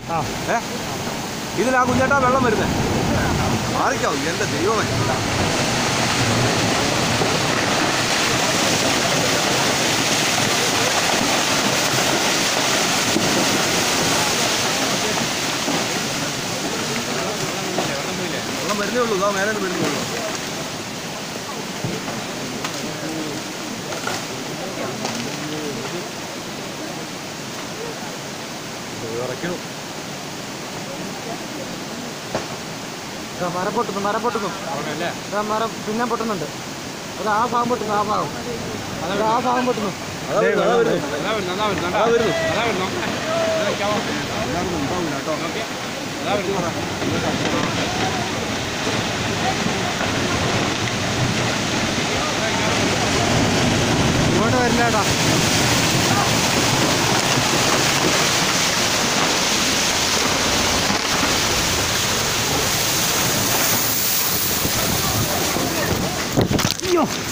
ഇതിലാ കുഞ്ഞേട്ടാ വെള്ളം വരുന്നത്. മാറിക്കാവും എൻ്റെ ദൈവമേ. വെള്ളം വരുന്നേ ഉള്ളൂ. ഇതാ മേലെ വരുന്നേ ഉള്ളൂ. മരം പൊട്ടുന്നു, മരം പൊട്ടുന്നു, മരം പിന്നെ പൊട്ടുന്നുണ്ട്. അത് ആ ഭാഗം പൊട്ടുന്നു, ആ ഭാഗം, അത് ആ ഭാഗം പൊട്ടുന്നു. ഇങ്ങോട്ട് വരില്ലേട്ടാ. അയ്യോ.